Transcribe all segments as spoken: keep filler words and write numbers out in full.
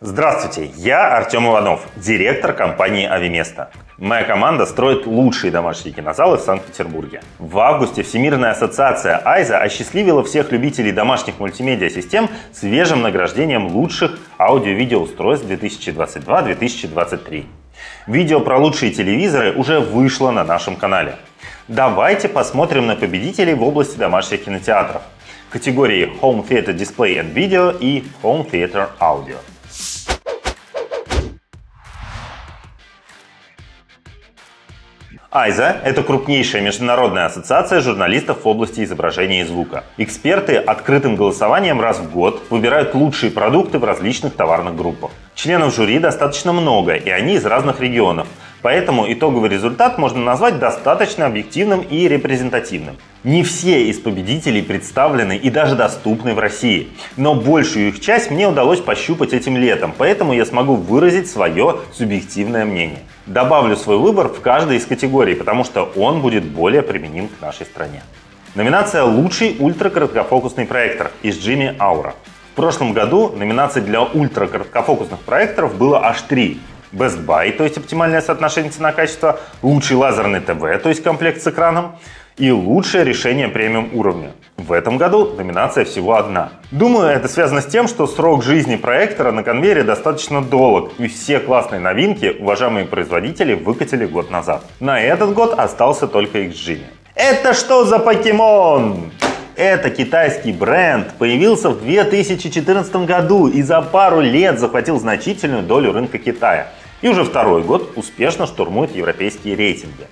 Здравствуйте, я Артем Иванов, директор компании «Авиместо». Моя команда строит лучшие домашние кинозалы в Санкт-Петербурге. В августе Всемирная ассоциация Айза осчастливила всех любителей домашних мультимедиа-систем свежим награждением лучших аудио-видеоустройств две тысячи двадцать два — две тысячи двадцать три. Видео про лучшие телевизоры уже вышло на нашем канале. Давайте посмотрим на победителей в области домашних кинотеатров. Категории Home Theater Display and Video и Home Theater Audio. Айза – это крупнейшая международная ассоциация журналистов в области изображения и звука. Эксперты открытым голосованием раз в год выбирают лучшие продукты в различных товарных группах. Членов жюри достаточно много, и они из разных регионов. Поэтому итоговый результат можно назвать достаточно объективным и репрезентативным. Не все из победителей представлены и даже доступны в России, но большую их часть мне удалось пощупать этим летом, поэтому я смогу выразить свое субъективное мнение. Добавлю свой выбор в каждой из категорий, потому что он будет более применим к нашей стране. Номинация «Лучший ультракороткофокусный проектор» из Jimmy Aura. В прошлом году номинаций для ультракороткофокусных проекторов было аж три. Best Buy, то есть оптимальное соотношение цена-качество, лучший лазерный ТВ, то есть комплект с экраном, и лучшее решение премиум уровня. В этом году номинация всего одна. Думаю, это связано с тем, что срок жизни проектора на конвейере достаточно долг, и все классные новинки уважаемые производители выкатили год назад. На этот год остался только икс джи. Это что за покемон? Это китайский бренд появился в две тысячи четырнадцатом году и за пару лет захватил значительную долю рынка Китая. И уже второй год успешно штурмует европейские рейтинги.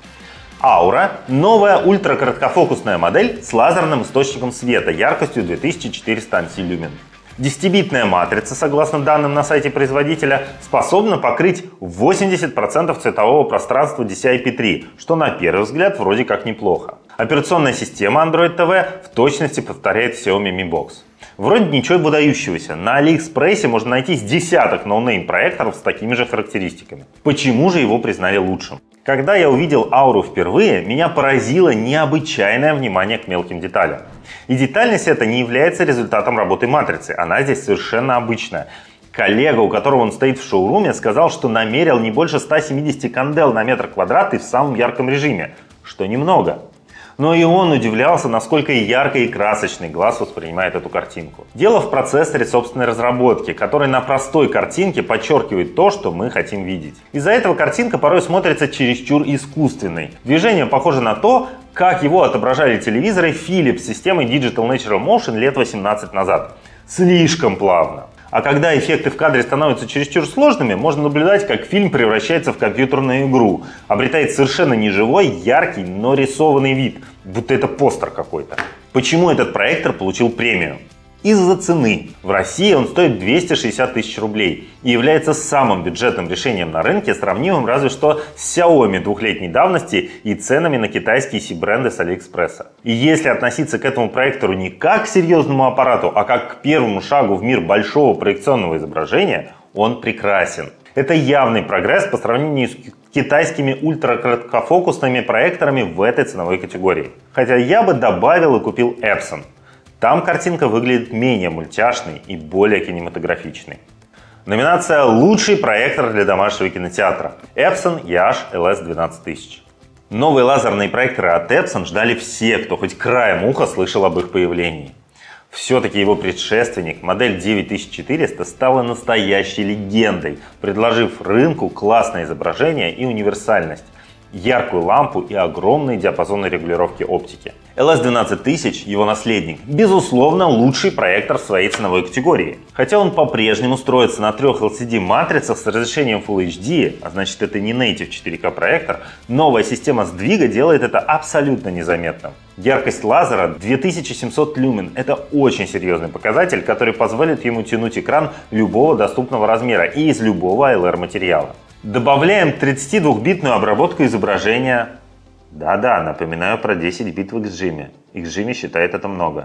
Aura – новая ультракороткофокусная модель с лазерным источником света яркостью две тысячи четыреста ансилюмен. десятибитная матрица, согласно данным на сайте производителя, способна покрыть восемьдесят процентов цветового пространства ди си ай пи три, что на первый взгляд вроде как неплохо. Операционная система Android ти ви в точности повторяет Xiaomi Mi Box. Вроде ничего выдающегося. На Алиэкспрессе можно найти с десяток ноунейм проекторов с такими же характеристиками. Почему же его признали лучшим? Когда я увидел Aura впервые, меня поразило необычайное внимание к мелким деталям. И детальность эта не является результатом работы матрицы, она здесь совершенно обычная. Коллега, у которого он стоит в шоуруме, сказал, что намерил не больше ста семидесяти кандел на метр квадратный в самом ярком режиме, что немного. Но и он удивлялся, насколько ярко и красочный глаз воспринимает эту картинку. Дело в процессоре собственной разработки, который на простой картинке подчеркивает то, что мы хотим видеть. Из-за этого картинка порой смотрится чересчур искусственной. Движение похоже на то, как его отображали телевизоры Philips с системой Digital Natural Motion лет восемнадцать назад. Слишком плавно. А когда эффекты в кадре становятся чересчур сложными, можно наблюдать, как фильм превращается в компьютерную игру, обретает совершенно неживой, яркий, но рисованный вид, будто это постер какой-то. Почему этот проектор получил премию? Из-за цены. В России он стоит двести шестьдесят тысяч рублей и является самым бюджетным решением на рынке, сравнимым разве что с Xiaomi двухлетней давности и ценами на китайские си-бренды с Алиэкспресса. И если относиться к этому проектору не как к серьезному аппарату, а как к первому шагу в мир большого проекционного изображения, он прекрасен. Это явный прогресс по сравнению с китайскими ультракороткофокусными проекторами в этой ценовой категории. Хотя я бы добавил и купил Epson. Там картинка выглядит менее мультяшной и более кинематографичной. Номинация «Лучший проектор для домашнего кинотеатра» Epson и эйч эл эс двенадцать тысяч. Новые лазерные проекторы от Epson ждали все, кто хоть краем уха слышал об их появлении. Все-таки его предшественник, модель девять тысяч четыреста, стала настоящей легендой, предложив рынку классное изображение и универсальность, яркую лампу и огромные диапазоны регулировки оптики. эл эс двенадцать тысяч, его наследник, безусловно лучший проектор в своей ценовой категории. Хотя он по-прежнему строится на трех эл си ди матрицах с разрешением Full эйч ди, а значит это не Native четыре ка проектор, новая система сдвига делает это абсолютно незаметным. Яркость лазера две тысячи семьсот люмен – это очень серьезный показатель, который позволит ему тянуть экран любого доступного размера и из любого эй эл ар материала. Добавляем тридцатидвухбитную обработку изображения. Да-да, напоминаю про десять бит в икс джи. икс джи считает это много.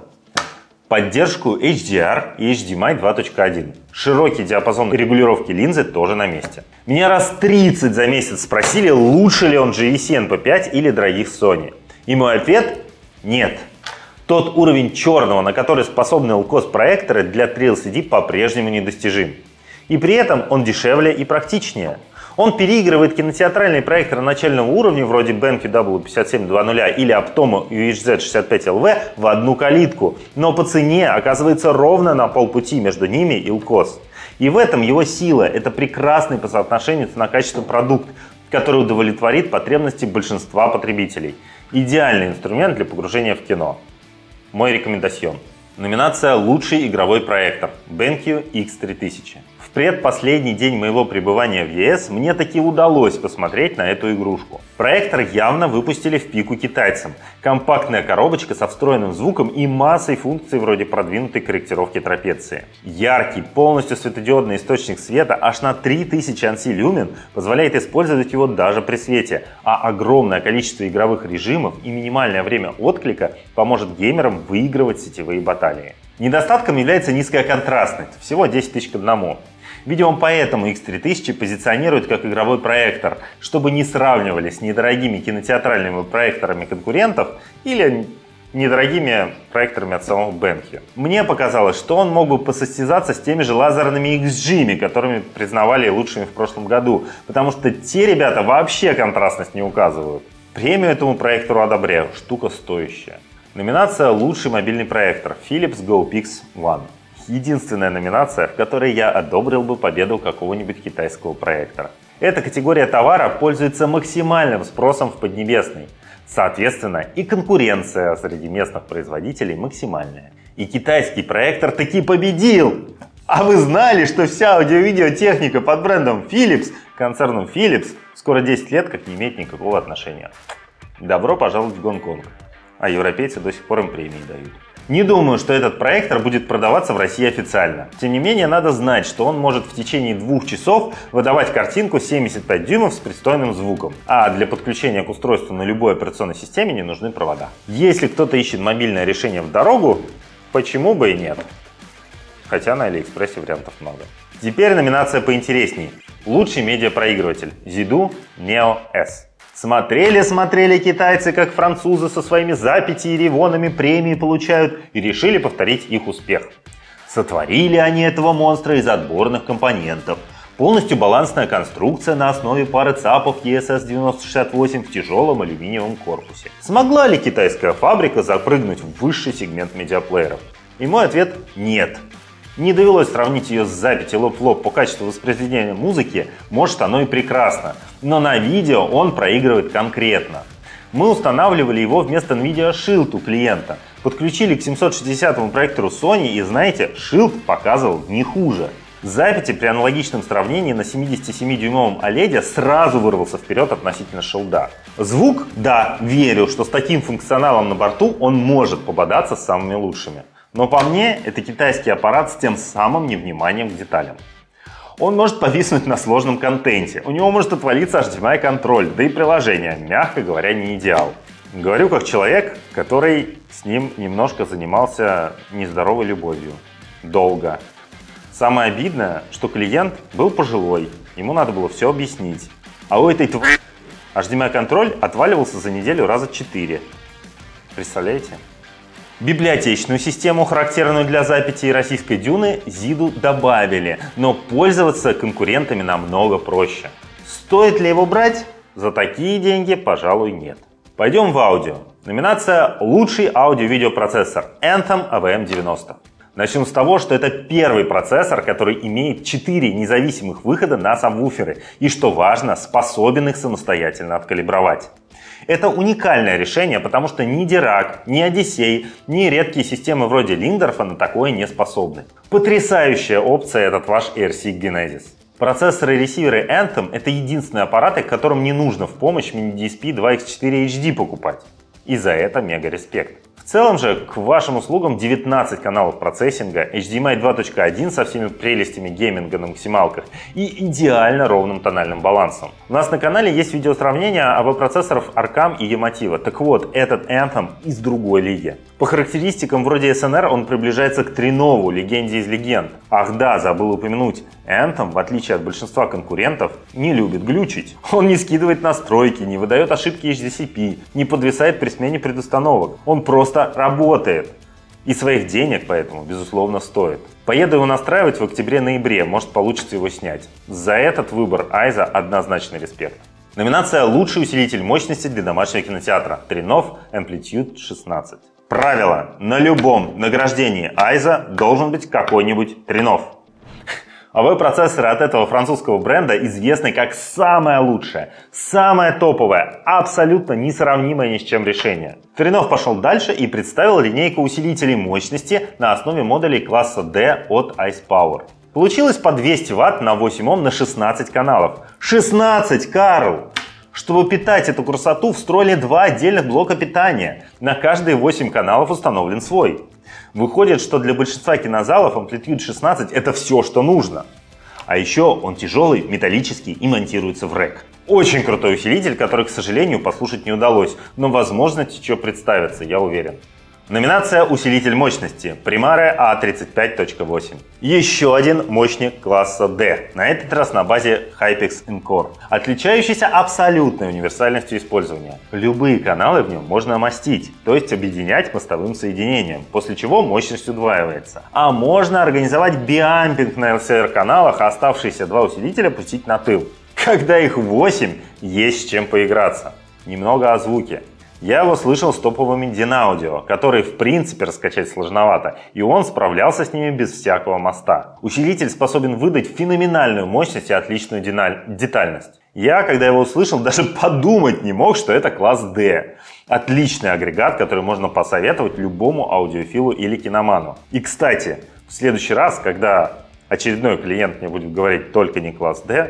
Поддержку эйч ди ар и эйч ди эм ай два точка один. Широкий диапазон регулировки линзы тоже на месте. Меня раз тридцать за месяц спросили, лучше ли он джи ви си эн пи пять или дорогих Sony. И мой ответ – нет. Тот уровень черного, на который способны эл си о эс проекторы, для три эл си ди по-прежнему недостижим. И при этом он дешевле и практичнее. Он переигрывает кинотеатральные проекторы начального уровня вроде BenQ W пятьдесят семь двадцать или Aptoma ю эйч зет шестьдесят пять эл ви в одну калитку, но по цене оказывается ровно на полпути между ними и эл кос. И в этом его сила. Это прекрасный по соотношению цена-качество продукт, который удовлетворит потребности большинства потребителей. Идеальный инструмент для погружения в кино. Мой рекомендацион. Номинация «Лучший игровой проектор» BenQ икс три тысячи. В предпоследний день моего пребывания в ЕС мне таки удалось посмотреть на эту игрушку. Проектор явно выпустили в пику китайцам. Компактная коробочка со встроенным звуком и массой функций вроде продвинутой корректировки трапеции. Яркий, полностью светодиодный источник света аж на три тысячи анси люмен позволяет использовать его даже при свете, а огромное количество игровых режимов и минимальное время отклика поможет геймерам выигрывать сетевые баталии. Недостатком является низкая контрастность, всего десять тысяч к одному. Видимо, поэтому икс три тысячи позиционируют как игровой проектор, чтобы не сравнивали с недорогими кинотеатральными проекторами конкурентов или недорогими проекторами от самого BenQ. Мне показалось, что он мог бы посостязаться с теми же лазерными икс джи, которыми признавали лучшими в прошлом году, потому что те ребята вообще контрастность не указывают. Премию этому проектору одобряю, штука стоящая. Номинация «Лучший мобильный проектор» Philips GoPix One. Единственная номинация, в которой я одобрил бы победу какого-нибудь китайского проектора. Эта категория товара пользуется максимальным спросом в Поднебесной. Соответственно, и конкуренция среди местных производителей максимальная. И китайский проектор таки победил! А вы знали, что вся аудио-видеотехника под брендом Philips, концерном Philips, скоро десять лет как не имеет никакого отношения? Добро пожаловать в Гонконг. А европейцы до сих пор им премии дают. Не думаю, что этот проектор будет продаваться в России официально. Тем не менее, надо знать, что он может в течение двух часов выдавать картинку семьдесят пять дюймов с пристойным звуком. А для подключения к устройству на любой операционной системе не нужны провода. Если кто-то ищет мобильное решение в дорогу, почему бы и нет? Хотя на Алиэкспрессе вариантов много. Теперь номинация поинтересней. Лучший медиапроигрыватель Zidu Neo S. Смотрели-смотрели китайцы, как французы со своими запяти и ревонами премии получают, и решили повторить их успех. Сотворили они этого монстра из отборных компонентов. Полностью балансная конструкция на основе пары ЦАПов и эс эс девяносто шестьдесят восемь в тяжелом алюминиевом корпусе. Смогла ли китайская фабрика запрыгнуть в высший сегмент медиаплееров? И мой ответ – нет. Не довелось сравнить ее с запяти лоб в лоб по качеству воспроизведения музыки, может, оно и прекрасно, но на видео он проигрывает конкретно. Мы устанавливали его вместо NVIDIA Shield у клиента, подключили к семьсот шестидесятому проектору Sony и, знаете, Shield показывал не хуже. Запяти при аналогичном сравнении на семидесятисемидюймовом оледе сразу вырвался вперед относительно Shield. Звук, да, верю, что с таким функционалом на борту он может пободаться с самыми лучшими. Но по мне, это китайский аппарат с тем самым невниманием к деталям. Он может повиснуть на сложном контенте, у него может отвалиться эйч ди эм ай-контроль, да и приложение, мягко говоря, не идеал. Говорю как человек, который с ним немножко занимался нездоровой любовью. Долго. Самое обидное, что клиент был пожилой, ему надо было все объяснить. А у этой твари эйч ди эм ай-контроль отваливался за неделю раза четыре. Представляете? Библиотечную систему, характерную для запяти и российской дюны, Zidu добавили, но пользоваться конкурентами намного проще. Стоит ли его брать? За такие деньги, пожалуй, нет. Пойдем в аудио. Номинация «Лучший аудио-видеопроцессор» Anthem эй ви эм девяносто. Начнем с того, что это первый процессор, который имеет четыре независимых выхода на сабвуферы и, что важно, способен их самостоятельно откалибровать. Это уникальное решение, потому что ни Dirac, ни Odyssey, ни редкие системы вроде Lindorf на такое не способны. Потрясающая опция этот ваш эй ар си Genesis. Процессоры и ресиверы Anthem — это единственные аппараты, которым не нужно в помощь мини-ди эс пи два икс четыре эйч ди покупать. И за это мега респект. В целом же к вашим услугам девятнадцать каналов процессинга, эйч ди эм ай два точка один со всеми прелестями гейминга на максималках и идеально ровным тональным балансом. У нас на канале есть видеосравнение эй ви процессоров Arcam и Yamativa. Так вот, этот Anthem из другой лиги. По характеристикам вроде эс эн эр он приближается к Тренову, легенде из легенд. Ах да, забыл упомянуть, Anthem, в отличие от большинства конкурентов, не любит глючить. Он не скидывает настройки, не выдает ошибки эйч ди си пи, не подвисает при смене предустановок. Он просто работает. И своих денег поэтому, безусловно, стоит. Поеду его настраивать в октябре-ноябре, может получится его снять. За этот выбор Айза однозначный респект. Номинация «Лучший усилитель мощности для домашнего кинотеатра» Тринов Amplitude шестнадцать. Правило: на любом награждении Айза должен быть какой-нибудь Тринов. эй ви-процессоры от этого французского бренда известны как самое лучшее, самое топовое, абсолютно несравнимое ни с чем решение. Тринов пошел дальше и представил линейку усилителей мощности на основе модулей класса D от iSpower. Получилось по двести ватт на восемь ом на шестнадцать каналов. шестнадцать, Карл! Чтобы питать эту красоту, встроили два отдельных блока питания. На каждые восемь каналов установлен свой. Выходит, что для большинства кинозалов Amplitude шестнадцать это все, что нужно. А еще он тяжелый, металлический и монтируется в рэк. Очень крутой усилитель, который, к сожалению, послушать не удалось, но возможность еще представится, я уверен. Номинация «Усилитель мощности» Primare а тридцать пять точка восемь. Еще один мощник класса D, на этот раз на базе Hypex Encore, отличающийся абсолютной универсальностью использования. Любые каналы в нем можно мастить, то есть объединять мостовым соединением, после чего мощность удваивается. А можно организовать биампинг на эл си ар-каналах, а оставшиеся два усилителя пустить на тыл. Когда их восемь, есть с чем поиграться. Немного о звуке. Я его слышал с топовыми Dinaaudio, которые в принципе раскачать сложновато, и он справлялся с ними без всякого моста. Усилитель способен выдать феноменальную мощность и отличную детальность. Я, когда его услышал, даже подумать не мог, что это класс D. Отличный агрегат, который можно посоветовать любому аудиофилу или киноману. И, кстати, в следующий раз, когда очередной клиент мне будет говорить только не класс D,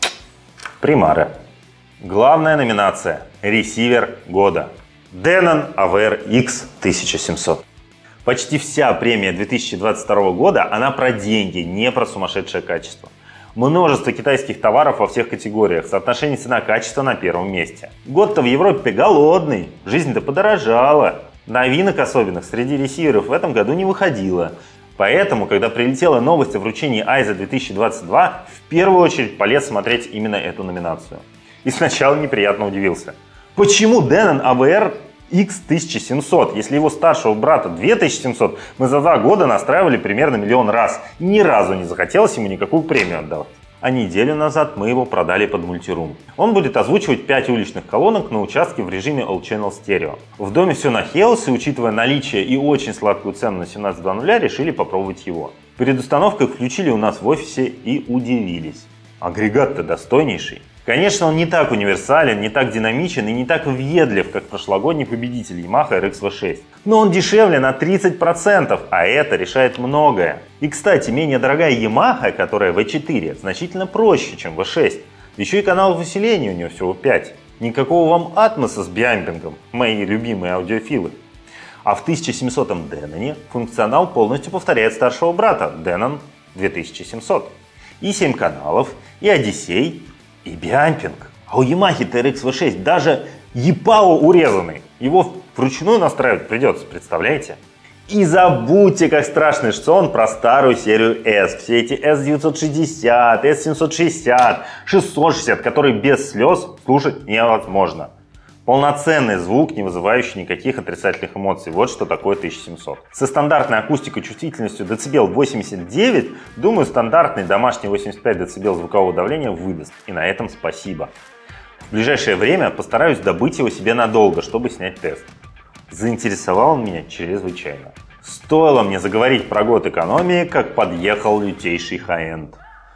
Primare. Главная номинация – ресивер года. Denon эй ви ар икс тысяча семьсот. Почти вся премия две тысячи двадцать второго года, она про деньги, не про сумасшедшее качество. Множество китайских товаров во всех категориях, соотношение цена-качество на первом месте. Год-то в Европе голодный, жизнь-то подорожала. Новинок особенных среди ресиверов в этом году не выходило. Поэтому, когда прилетела новость о вручении Айза две тысячи двадцать два, в первую очередь полез смотреть именно эту номинацию. И сначала неприятно удивился. Почему Denon эй ви ар икс тысяча семьсот, если его старшего брата две тысячи семьсот мы за два года настраивали примерно миллион раз. Ни разу не захотелось ему никакую премию отдавать. А неделю назад мы его продали под мультирум. Он будет озвучивать пять уличных колонок на участке в режиме All Channel Stereo. В доме все нахелось, и учитывая наличие и очень сладкую цену на семнадцать два ноль, решили попробовать его. Перед установкой включили у нас в офисе и удивились. Агрегат-то достойнейший. Конечно, он не так универсален, не так динамичен и не так въедлив, как прошлогодний победитель Yamaha эр икс ви шесть. Но он дешевле на тридцать процентов, а это решает многое. И, кстати, менее дорогая Yamaha, которая ви четыре, значительно проще, чем ви шесть. Еще и каналов усиления у нее всего пять. Никакого вам атмоса с биампингом, мои любимые аудиофилы. А в тысяча семисотом Denon функционал полностью повторяет старшего брата Denon две тысячи семьсот. И семь каналов, и Odyssey, и биампинг. А у Yamaha эр икс ви шесть даже и пи эй о урезанный. Его вручную настраивать придется, представляете? И забудьте, как страшный сон, про старую серию S. Все эти эс девятьсот шестьдесят, эс семьсот шестьдесят, шестьсот шестьдесят, которые без слез слушать невозможно. Полноценный звук, не вызывающий никаких отрицательных эмоций. Вот что такое тысяча семьсот. Со стандартной акустикой чувствительностью децибел восемьдесят девять, думаю, стандартный домашний восемьдесят пять децибел звукового давления выдаст. И на этом спасибо. В ближайшее время постараюсь добыть его себе надолго, чтобы снять тест. Заинтересовал он меня чрезвычайно. Стоило мне заговорить про год экономии, как подъехал лютейший хай-энд.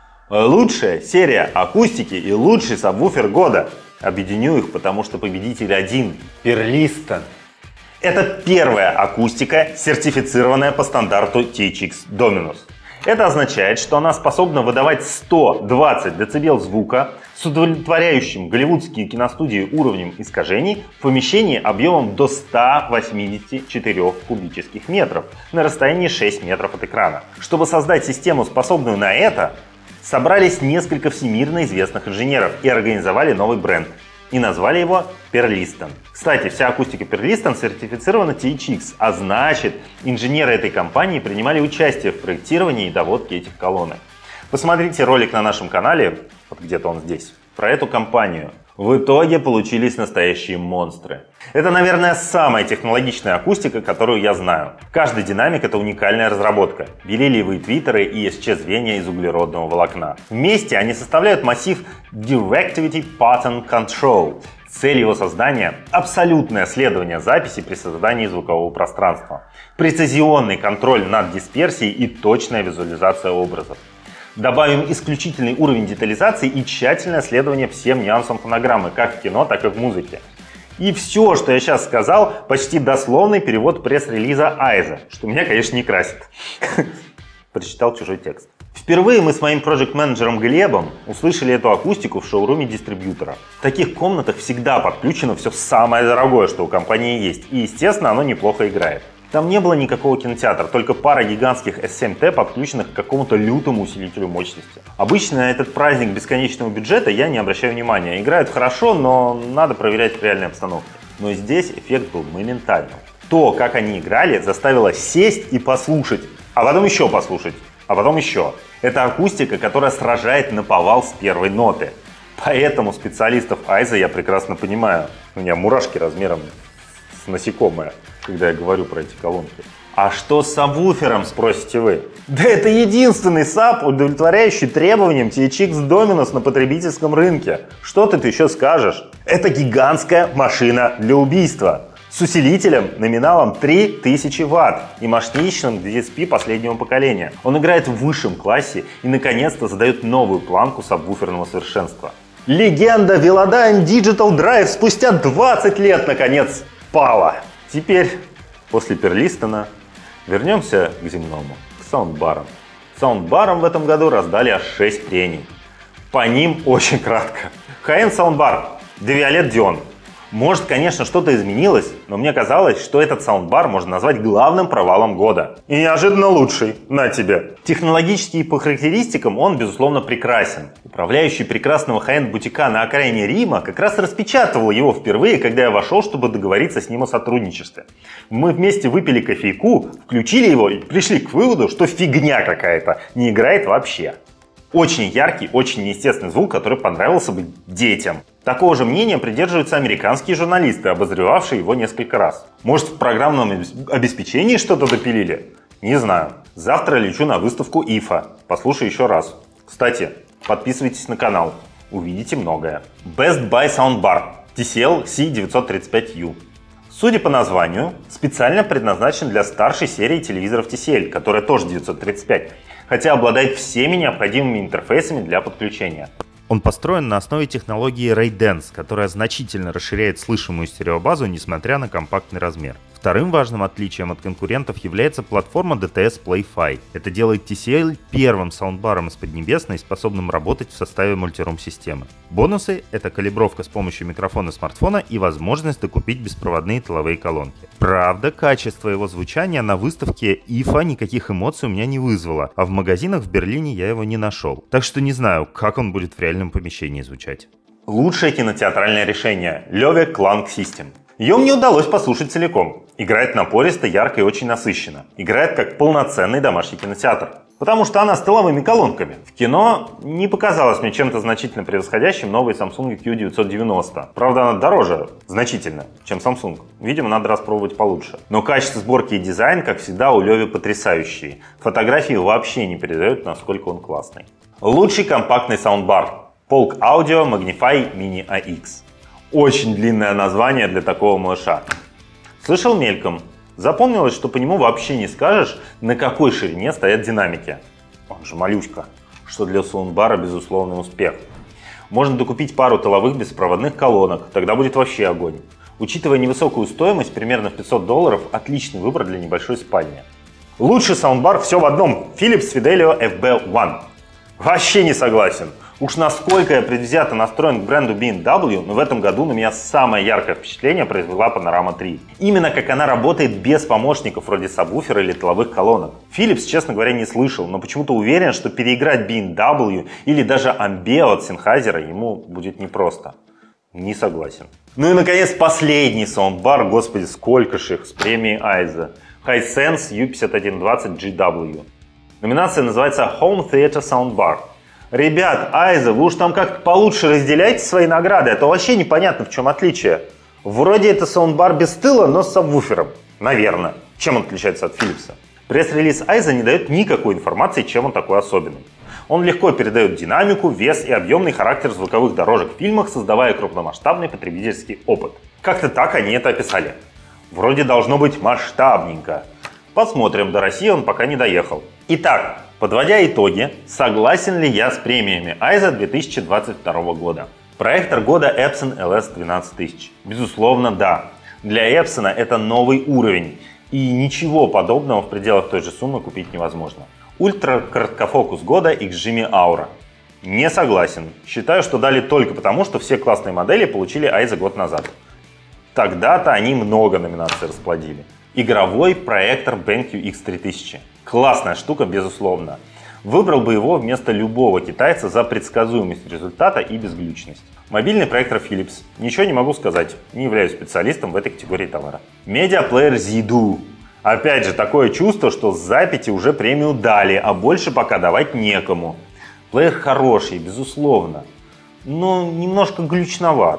Лучшая серия акустики и лучший сабвуфер года. Объединю их, потому что победитель один – Pearliston. Это первая акустика, сертифицированная по стандарту ти эйч икс Dominus. Это означает, что она способна выдавать сто двадцать децибел звука с удовлетворяющим голливудские киностудии уровнем искажений в помещении объемом до ста восьмидесяти четырёх кубических метров на расстоянии шести метров от экрана. Чтобы создать систему, способную на это, собрались несколько всемирно известных инженеров и организовали новый бренд. И назвали его Pearliston. Кстати, вся акустика Pearliston сертифицирована ти эйч икс, а значит, инженеры этой компании принимали участие в проектировании и доводке этих колонок. Посмотрите ролик на нашем канале, вот где-то он здесь, про эту компанию. В итоге получились настоящие монстры. Это, наверное, самая технологичная акустика, которую я знаю. Каждый динамик — это уникальная разработка. Бериллиевые твиттеры и эс че звенья из углеродного волокна. Вместе они составляют массив Directivity Pattern Control. Цель его создания — абсолютное следование записи при создании звукового пространства, прецизионный контроль над дисперсией и точная визуализация образов. Добавим исключительный уровень детализации и тщательное следование всем нюансам фонограммы, как в кино, так и в музыке. И все, что я сейчас сказал, почти дословный перевод пресс-релиза Айза, что меня, конечно, не красит. Прочитал чужой текст. Впервые мы с моим проект-менеджером Глебом услышали эту акустику в шоуруме дистрибьютора. В таких комнатах всегда подключено все самое дорогое, что у компании есть, и, естественно, оно неплохо играет. Там не было никакого кинотеатра, только пара гигантских эс семь тэ, подключенных к какому-то лютому усилителю мощности. Обычно на этот праздник бесконечного бюджета я не обращаю внимания. Играют хорошо, но надо проверять в реальной обстановке. Но здесь эффект был моментальным. То, как они играли, заставило сесть и послушать, а потом еще послушать, а потом еще. Это акустика, которая сражает наповал с первой ноты. Поэтому специалистов Айза я прекрасно понимаю. У меня мурашки размером с насекомое, когда я говорю про эти колонки. А что с сабвуфером, спросите вы? Да это единственный саб, удовлетворяющий требованиям ти эйч икс Dominus на потребительском рынке. Что ты еще скажешь? Это гигантская машина для убийства. С усилителем номиналом три тысячи ватт и мощнейшим ди эс пи последнего поколения. Он играет в высшем классе и наконец-то задает новую планку сабвуферного совершенства. Легенда Velodyne Digital Drive спустя двадцать лет наконец пала. Теперь, после Перлистона, вернемся к земному, к саундбарам. Саундбарам в этом году раздали аж шесть прений. По ним очень кратко. High-end саундбар Devialet Dion. Может, конечно, что-то изменилось, но мне казалось, что этот саундбар можно назвать главным провалом года. И неожиданно лучший. На тебе. Технологически и по характеристикам он, безусловно, прекрасен. Управляющий прекрасного хай-энд бутика на окраине Рима как раз распечатывал его впервые, когда я вошел, чтобы договориться с ним о сотрудничестве. Мы вместе выпили кофейку, включили его и пришли к выводу, что фигня какая-то, не играет вообще. Очень яркий, очень неестественный звук, который понравился бы детям. Такого же мнения придерживаются американские журналисты, обозревавшие его несколько раз. Может, в программном обеспечении что-то допилили? Не знаю. Завтра лечу на выставку ифа. Послушаю еще раз. Кстати, подписывайтесь на канал. Увидите многое. Best Buy Soundbar ти си эл си девятьсот тридцать пять ю. Судя по названию, специально предназначен для старшей серии телевизоров ти си эл, которая тоже девятьсот тридцать пять, хотя обладает всеми необходимыми интерфейсами для подключения. Он построен на основе технологии Ray Dance, которая значительно расширяет слышимую стереобазу, несмотря на компактный размер. Вторым важным отличием от конкурентов является платформа ди ти эс Play-Fi. Это делает ти си эл первым саундбаром из Поднебесной, способным работать в составе мультирум-системы. Бонусы — это калибровка с помощью микрофона смартфона и возможность докупить беспроводные тыловые колонки. Правда, качество его звучания на выставке ифа никаких эмоций у меня не вызвало, а в магазинах в Берлине я его не нашел. Так что не знаю, как он будет в реальном помещении звучать. Лучшее кинотеатральное решение — Löwe Klang System. Ее мне удалось послушать целиком. Играет напористо, ярко и очень насыщенно. Играет как полноценный домашний кинотеатр. Потому что она с тыловыми колонками. В кино не показалось мне чем-то значительно превосходящим новый Samsung кью девятьсот девяносто. Правда, она дороже значительно, чем Samsung. Видимо, надо распробовать получше. Но качество сборки и дизайн, как всегда, у Löwe потрясающие. Фотографии вообще не передают, насколько он классный. Лучший компактный саундбар. Polk Audio Magnify Mini эй икс. Очень длинное название для такого малыша. Слышал мельком. Запомнилось, что по нему вообще не скажешь, на какой ширине стоят динамики. Он же малюська, что для саундбара безусловный успех. Можно докупить пару тыловых беспроводных колонок, тогда будет вообще огонь. Учитывая невысокую стоимость, примерно в пятьсот долларов, отличный выбор для небольшой спальни. Лучший саундбар все в одном. Philips Fidelio эф би один. Вообще не согласен. Уж насколько я предвзято настроен к бренду би эм дабл ю, но в этом году на меня самое яркое впечатление произвела Panorama три. Именно как она работает без помощников вроде сабвуфера или тыловых колонок. Philips, честно говоря, не слышал, но почему-то уверен, что переиграть би эм дабл ю или даже Ambeo от Sennheiser ему будет непросто. Не согласен. Ну и наконец последний саундбар, господи, сколько ж их, с премией Айза. Hisense ю пятьдесят один двадцать джи дабл ю. Номинация называется Home Theater Soundbar. Ребят, Айза, вы уж там как-то получше разделяйте свои награды, а то вообще непонятно, в чем отличие. Вроде это саундбар без тыла, но с сабвуфером. Наверное. Чем он отличается от Philips'а? Пресс-релиз Айза не дает никакой информации, чем он такой особенный. Он легко передает динамику, вес и объемный характер звуковых дорожек в фильмах, создавая крупномасштабный потребительский опыт. Как-то так они это описали. Вроде должно быть масштабненько. Посмотрим, до России он пока не доехал. Итак, подводя итоги, согласен ли я с премиями Айза две тысячи двадцать второго года? Проектор года Epson эл эс двенадцать тысяч. Безусловно, да. Для Epson это новый уровень, и ничего подобного в пределах той же суммы купить невозможно. Ультра-короткофокус года икс джи эм и Aura. Не согласен. Считаю, что дали только потому, что все классные модели получили Айза год назад. Тогда-то они много номинаций расплодили. Игровой проектор BenQ икс три тысячи. Классная штука, безусловно. Выбрал бы его вместо любого китайца за предсказуемость результата и безглючность. Мобильный проектор Philips. Ничего не могу сказать, не являюсь специалистом в этой категории товара. Медиаплеер Zidu. Опять же, такое чувство, что с запяти уже премию дали, а больше пока давать некому. Плеер хороший, безусловно, но немножко глючноват.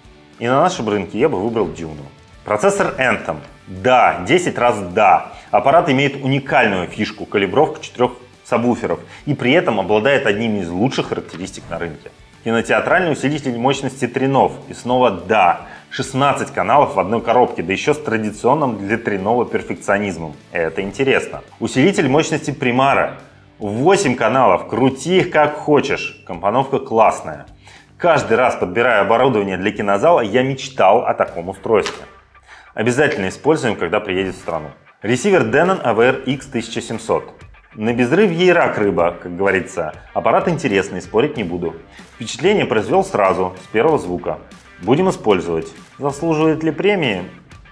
И на нашем рынке я бы выбрал Дюну. Процессор Anthem. Да, десять раз да. Аппарат имеет уникальную фишку – калибровку четырех сабвуферов и при этом обладает одними из лучших характеристик на рынке. Кинотеатральный усилитель мощности Trinnov. И снова да, шестнадцать каналов в одной коробке, да еще с традиционным для Trinnov перфекционизмом. Это интересно. Усилитель мощности Primara. восемь каналов, крути их как хочешь. Компоновка классная. Каждый раз, подбирая оборудование для кинозала, я мечтал о таком устройстве. Обязательно используем, когда приедет в страну. Ресивер Denon эй ви ар икс тысяча семьсот. На безрыбье и рак рыба, как говорится. Аппарат интересный, спорить не буду. Впечатление произвел сразу, с первого звука. Будем использовать. Заслуживает ли премии?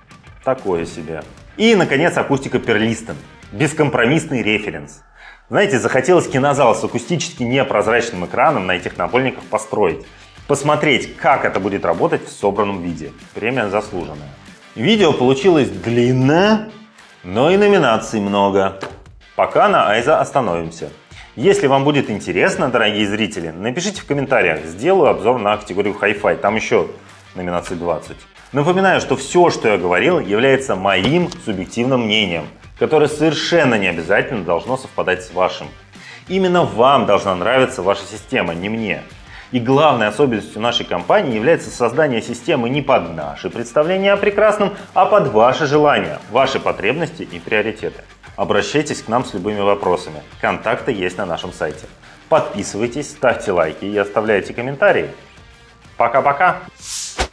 Такое себе. И, наконец, акустика Perlisten. Бескомпромиссный референс. Знаете, захотелось кинозал с акустически непрозрачным экраном на этих напольниках построить. Посмотреть, как это будет работать в собранном виде. Премия заслуженная. Видео получилось длинное, но и номинаций много. Пока на Айза остановимся. Если вам будет интересно, дорогие зрители, напишите в комментариях, сделаю обзор на категорию Hi-Fi, там еще номинаций двадцать. Напоминаю, что все, что я говорил, является моим субъективным мнением, которое совершенно не обязательно должно совпадать с вашим. Именно вам должна нравиться ваша система, не мне. И главной особенностью нашей компании является создание системы не под наши представления о прекрасном, а под ваши желания, ваши потребности и приоритеты. Обращайтесь к нам с любыми вопросами. Контакты есть на нашем сайте. Подписывайтесь, ставьте лайки и оставляйте комментарии. Пока-пока!